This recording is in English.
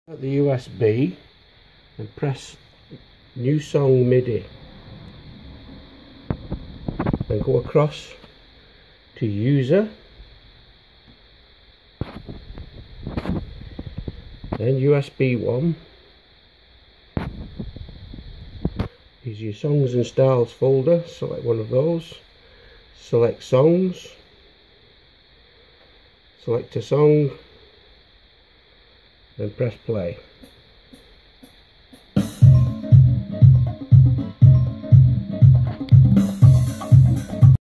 At the USB and press new song MIDI, then go across to user, then USB 1 is your songs and styles folder. Select one of those, select songs, select a song, then press play.